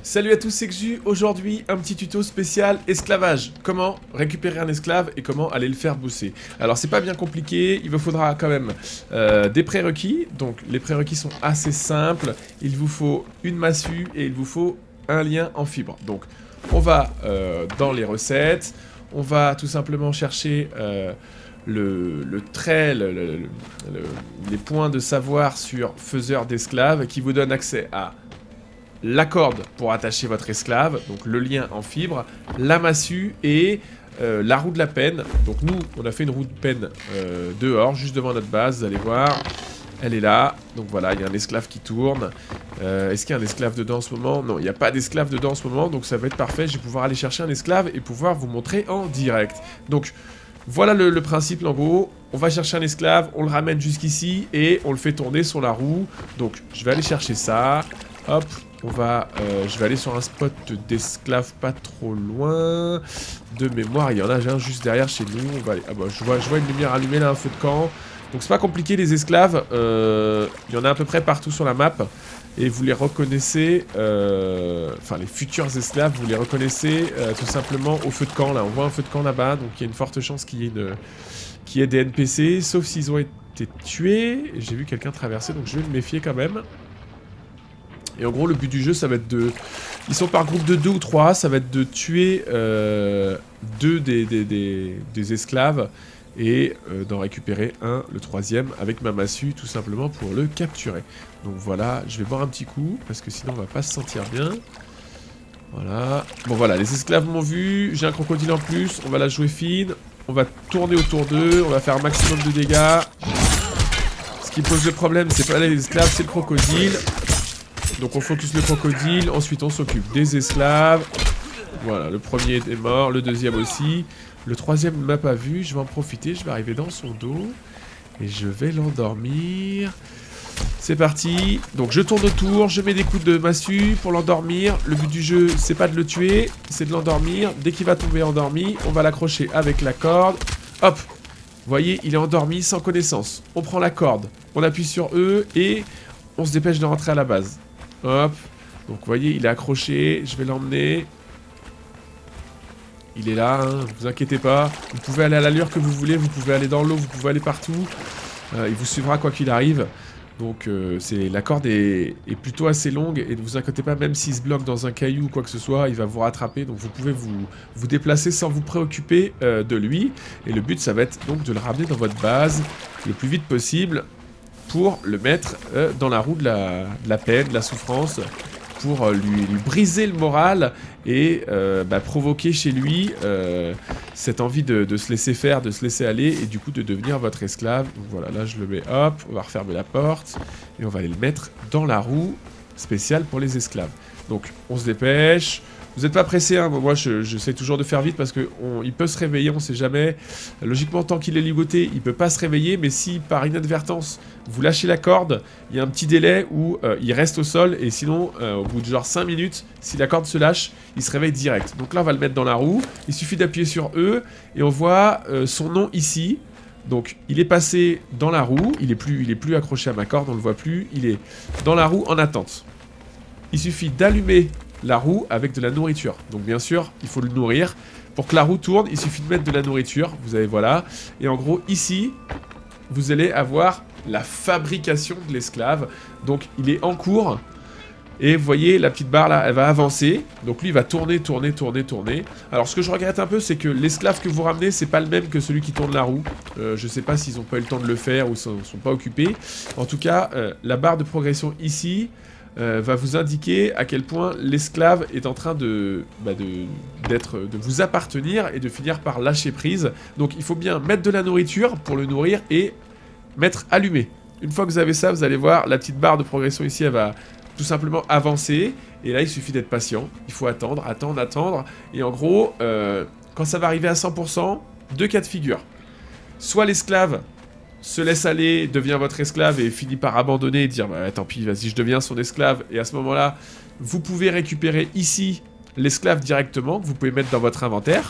Salut à tous, c'est Xu. Aujourd'hui, un petit tuto spécial esclavage. Comment récupérer un esclave et comment aller le faire bosser. Alors, c'est pas bien compliqué, il vous faudra quand même des prérequis. Donc, les prérequis sont assez simples. Il vous faut une massue et il vous faut un lien en fibre. Donc, on va dans les recettes. On va tout simplement chercher le trait, les points de savoir sur faiseur d'esclaves qui vous donne accès à la corde pour attacher votre esclave, donc le lien en fibre, la massue et la roue de la penne. Donc nous, on a fait une roue de penne dehors, juste devant notre base, vous allez voir. Elle est là, donc voilà, il y a un esclave qui tourne. Est-ce qu'il y a un esclave dedans en ce moment? Non, il n'y a pas d'esclave dedans en ce moment, donc ça va être parfait. Je vais pouvoir aller chercher un esclave et pouvoir vous montrer en direct. Donc voilà le principe en gros. On va chercher un esclave, on le ramène jusqu'ici et on le fait tourner sur la roue. Donc je vais aller chercher ça, hop. Je vais aller sur un spot d'esclaves pas trop loin. De mémoire, il y en a un juste derrière chez nous. On va aller... Ah bah, je vois une lumière allumée là, un feu de camp. Donc c'est pas compliqué les esclaves. Il y en a à peu près partout sur la map. Et vous les reconnaissez... Enfin, les futurs esclaves, vous les reconnaissez tout simplement au feu de camp là. On voit un feu de camp là-bas. Donc il y a une forte chance qu'il y ait des NPC. Sauf s'ils ont été tués. J'ai vu quelqu'un traverser, donc je vais me méfier quand même. Et en gros, le but du jeu, ça va être de... Ils sont par groupe de 2 ou 3, ça va être de tuer 2 des esclaves et d'en récupérer un, le troisième, avec ma massue, tout simplement pour le capturer. Donc voilà, je vais boire un petit coup, parce que sinon on va pas se sentir bien. Voilà. Bon voilà, les esclaves m'ont vu, j'ai un crocodile en plus, on va la jouer fine. On va tourner autour d'eux, on va faire un maximum de dégâts. Ce qui pose le problème, c'est pas les esclaves, c'est le crocodile. Donc on focus le crocodile, ensuite on s'occupe des esclaves. Voilà, le premier est mort, le deuxième aussi. Le troisième ne m'a pas vu, je vais en profiter, je vais arriver dans son dos. Et je vais l'endormir. C'est parti. Donc je tourne autour, je mets des coups de massue pour l'endormir. Le but du jeu, c'est pas de le tuer, c'est de l'endormir. Dès qu'il va tomber endormi, on va l'accrocher avec la corde. Hop! Vous voyez, il est endormi sans connaissance. On prend la corde, on appuie sur E et on se dépêche de rentrer à la base. Hop, donc vous voyez, il est accroché, je vais l'emmener. Il est là, hein, vous inquiétez pas. Vous pouvez aller à l'allure que vous voulez, vous pouvez aller dans l'eau, vous pouvez aller partout. Il vous suivra quoi qu'il arrive. Donc la corde est plutôt assez longue et ne vous inquiétez pas, même s'il se bloque dans un caillou ou quoi que ce soit, il va vous rattraper. Donc vous pouvez vous déplacer sans vous préoccuper de lui. Et le but, ça va être donc de le ramener dans votre base le plus vite possible, pour le mettre dans la roue de la peine, de la souffrance, pour lui briser le moral et provoquer chez lui cette envie de se laisser faire, de se laisser aller et du coup de devenir votre esclave. Donc voilà, là je le mets, hop, on va refermer la porte et on va aller le mettre dans la roue spéciale pour les esclaves. Donc on se dépêche. Vous n'êtes pas pressé, hein. Moi j'essaie toujours de faire vite parce qu'il peut se réveiller, on sait jamais. Logiquement, tant qu'il est ligoté, il peut pas se réveiller, mais si par inadvertance vous lâchez la corde, il y a un petit délai où il reste au sol et sinon, au bout de genre 5 minutes, si la corde se lâche, il se réveille direct. Donc là, on va le mettre dans la roue, il suffit d'appuyer sur E et on voit son nom ici. Donc il est passé dans la roue, il est plus accroché à ma corde, on le voit plus, il est dans la roue en attente. Il suffit d'allumer la roue avec de la nourriture. Donc bien sûr, il faut le nourrir. Pour que la roue tourne, il suffit de mettre de la nourriture. Vous avez, voilà. Et en gros, ici, vous allez avoir la fabrication de l'esclave. Donc il est en cours. Et vous voyez, la petite barre là, elle va avancer. Donc lui, il va tourner, tourner, tourner, tourner. Alors ce que je regrette un peu, c'est que l'esclave que vous ramenez, c'est pas le même que celui qui tourne la roue. Je sais pas s'ils ont pas eu le temps de le faire ou sont pas occupés. En tout cas, la barre de progression ici va vous indiquer à quel point l'esclave est en train de vous appartenir et de finir par lâcher prise. Donc il faut bien mettre de la nourriture pour le nourrir et mettre allumé. Une fois que vous avez ça, vous allez voir, la petite barre de progression ici, elle va tout simplement avancer. Et là, il suffit d'être patient. Il faut attendre, attendre, attendre. Et en gros, quand ça va arriver à 100%, deux cas de figure. Soit l'esclave se laisse aller, devient votre esclave et finit par abandonner et dire bah tant pis, vas-y, je deviens son esclave. Et à ce moment-là, vous pouvez récupérer ici l'esclave directement, que vous pouvez mettre dans votre inventaire.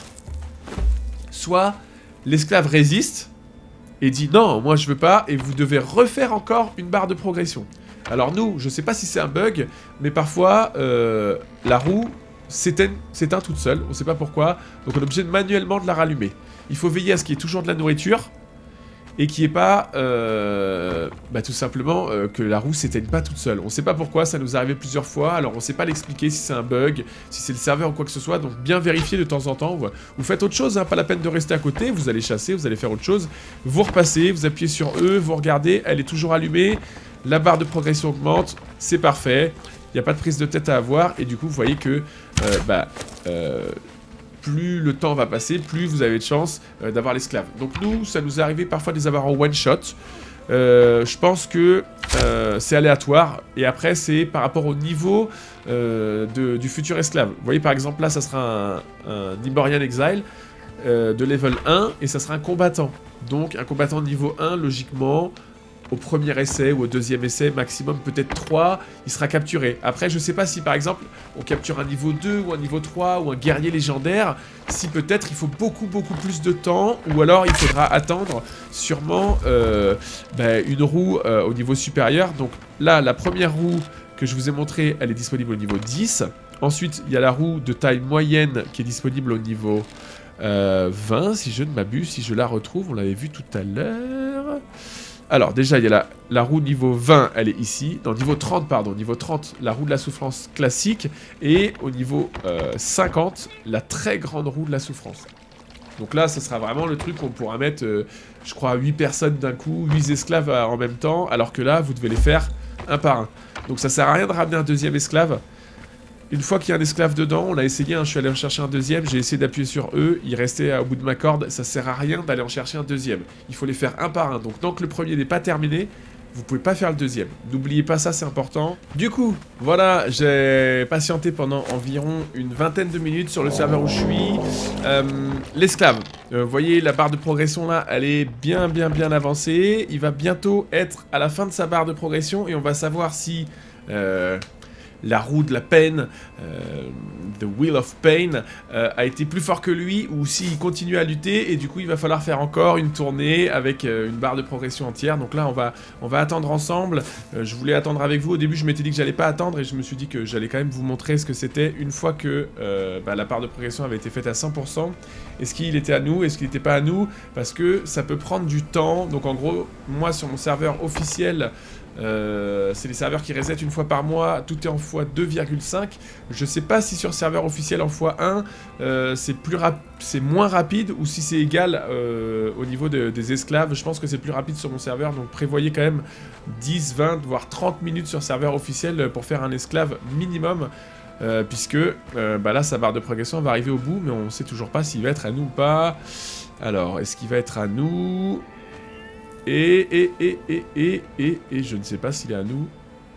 Soit l'esclave résiste et dit non, moi je veux pas, et vous devez refaire encore une barre de progression. Alors nous, je sais pas si c'est un bug, mais parfois, la roue s'éteint toute seule, on sait pas pourquoi, donc on est obligé de manuellement de la rallumer. Il faut veiller à ce qu'il y ait toujours de la nourriture, et qu'il n'y ait pas, tout simplement, que la roue s'éteigne pas toute seule. On sait pas pourquoi, ça nous est arrivé plusieurs fois, alors on sait pas l'expliquer si c'est un bug, si c'est le serveur ou quoi que ce soit, donc bien vérifier de temps en temps. Vous faites autre chose, hein, pas la peine de rester à côté, vous allez chasser, vous allez faire autre chose, vous repassez, vous appuyez sur E, vous regardez, elle est toujours allumée, la barre de progression augmente, c'est parfait, il n'y a pas de prise de tête à avoir, et du coup vous voyez que, plus le temps va passer, plus vous avez de chance d'avoir l'esclave. Donc nous, ça nous est arrivé parfois de les avoir en one shot. Je pense que c'est aléatoire, et après c'est par rapport au niveau du futur esclave. Vous voyez par exemple là, ça sera un Iborian Exile de level 1, et ça sera un combattant. Donc un combattant niveau 1, logiquement, au premier essai ou au deuxième essai, maximum peut-être 3, il sera capturé. Après, je sais pas si par exemple, on capture un niveau 2 ou un niveau 3 ou un guerrier légendaire, si peut-être il faut beaucoup plus de temps, ou alors il faudra attendre sûrement une roue au niveau supérieur. Donc là, la première roue que je vous ai montrée, elle est disponible au niveau 10. Ensuite, il y a la roue de taille moyenne qui est disponible au niveau 20, si je ne m'abuse, si je la retrouve, on l'avait vu tout à l'heure. Alors déjà il y a la roue niveau 20, elle est ici, non niveau 30 pardon, niveau 30 la roue de la souffrance classique, et au niveau 50 la très grande roue de la souffrance. Donc là ce sera vraiment le truc qu'on pourra mettre, je crois 8 personnes d'un coup, 8 esclaves en même temps, alors que là vous devez les faire un par un. Donc ça sert à rien de ramener un deuxième esclave. Une fois qu'il y a un esclave dedans, on a essayé, hein, je suis allé en chercher un deuxième, j'ai essayé d'appuyer sur E, il restait au bout de ma corde, ça sert à rien d'aller en chercher un deuxième. Il faut les faire un par un, donc tant que le premier n'est pas terminé, vous pouvez pas faire le deuxième. N'oubliez pas ça, c'est important. Du coup, voilà, j'ai patienté pendant environ une vingtaine de minutes sur le serveur où je suis. L'esclave, vous voyez la barre de progression là, elle est bien avancée. Il va bientôt être à la fin de sa barre de progression, et on va savoir si... la roue de la peine, The Wheel of Pain, a été plus fort que lui, ou s'il continue à lutter, et du coup il va falloir faire encore une tournée avec une barre de progression entière. Donc là on va attendre ensemble. Je voulais attendre avec vous, au début je m'étais dit que j'allais pas attendre, et je me suis dit que j'allais quand même vous montrer ce que c'était une fois que la barre de progression avait été faite à 100%. Est-ce qu'il était à nous, est-ce qu'il n'était pas à nous, parce que ça peut prendre du temps. Donc en gros, moi sur mon serveur officiel, c'est les serveurs qui reset une fois par mois, tout est en x2,5. Je sais pas si sur serveur officiel en x1 c'est moins rapide, ou si c'est égal au niveau des esclaves. Je pense que c'est plus rapide sur mon serveur, donc prévoyez quand même 10, 20, voire 30 minutes sur serveur officiel pour faire un esclave minimum. Puisque là sa barre de progression va arriver au bout, mais on sait toujours pas s'il va être à nous ou pas. Alors est-ce qu'il va être à nous? Et je ne sais pas s'il est à nous.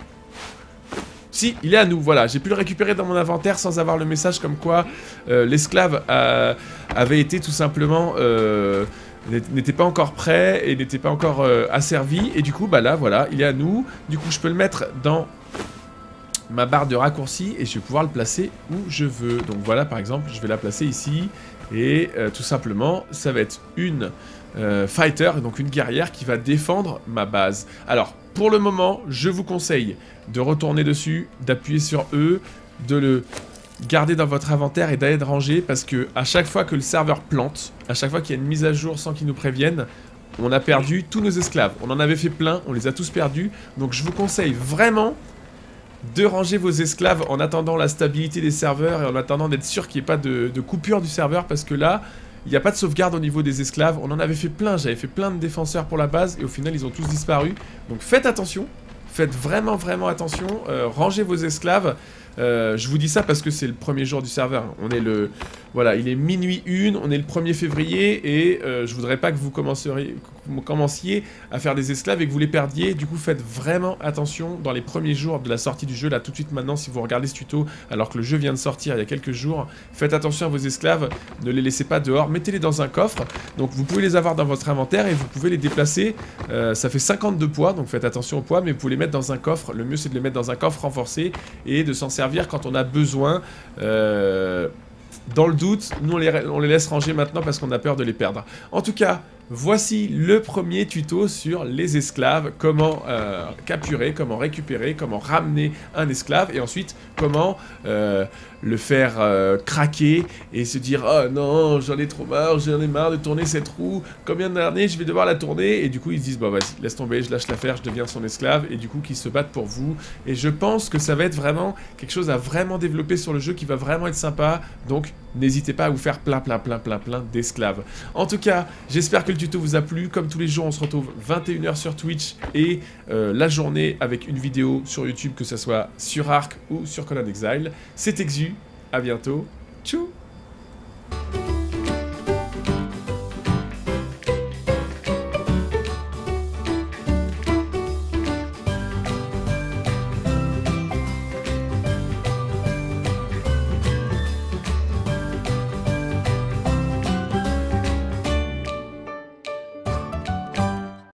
Si, il est à nous, voilà. J'ai pu le récupérer dans mon inventaire sans avoir le message comme quoi l'esclave avait été tout simplement... n'était pas encore prêt et n'était pas encore asservi. Et du coup, là, voilà, il est à nous. Du coup, je peux le mettre dans ma barre de raccourci et je vais pouvoir le placer où je veux. Donc voilà, par exemple, je vais la placer ici. Et tout simplement, ça va être une... fighter, donc une guerrière qui va défendre ma base. Alors, pour le moment, je vous conseille de retourner dessus, d'appuyer sur E, de le garder dans votre inventaire et d'aller le ranger, parce que à chaque fois que le serveur plante, à chaque fois qu'il y a une mise à jour sans qu'il nous prévienne, on a perdu tous nos esclaves. On en avait fait plein, on les a tous perdus, donc je vous conseille vraiment de ranger vos esclaves en attendant la stabilité des serveurs et en attendant d'être sûr qu'il n'y ait pas de coupure du serveur, parce que là, il n'y a pas de sauvegarde au niveau des esclaves. On en avait fait plein, j'avais fait plein de défenseurs pour la base et au final ils ont tous disparu. Donc faites attention, faites vraiment attention, rangez vos esclaves. Je vous dis ça parce que c'est le premier jour du serveur. On est le... Voilà, il est minuit 1, on est le 1er février et je voudrais pas que vous commenciez à faire des esclaves et que vous les perdiez. Du coup, faites vraiment attention dans les premiers jours de la sortie du jeu. Là, tout de suite maintenant, si vous regardez ce tuto alors que le jeu vient de sortir il y a quelques jours, faites attention à vos esclaves, ne les laissez pas dehors, mettez-les dans un coffre. Donc vous pouvez les avoir dans votre inventaire et vous pouvez les déplacer. Ça fait 50 de poids, donc faites attention au poids, mais vous pouvez les mettre dans un coffre. Le mieux, c'est de les mettre dans un coffre renforcé et de s'en servir quand on a besoin. Dans le doute, nous on les laisse ranger maintenant parce qu'on a peur de les perdre. En tout cas, voici le premier tuto sur les esclaves, comment capturer, comment récupérer, comment ramener un esclave, et ensuite comment le faire craquer et se dire « Oh non, j'en ai trop marre, j'en ai marre de tourner cette roue, combien d'années je vais devoir la tourner ?» Et du coup ils se disent « Bon vas-y, laisse tomber, je lâche l'affaire, je deviens son esclave », et du coup qu'ils se battent pour vous. Et je pense que ça va être vraiment quelque chose à vraiment développer sur le jeu, qui va vraiment être sympa, donc n'hésitez pas à vous faire plein d'esclaves. En tout cas, j'espère que le tuto vous a plu. Comme tous les jours, on se retrouve 21 h sur Twitch et la journée avec une vidéo sur YouTube, que ce soit sur Ark ou sur Conan Exile. C'est Exu, à bientôt, tchou.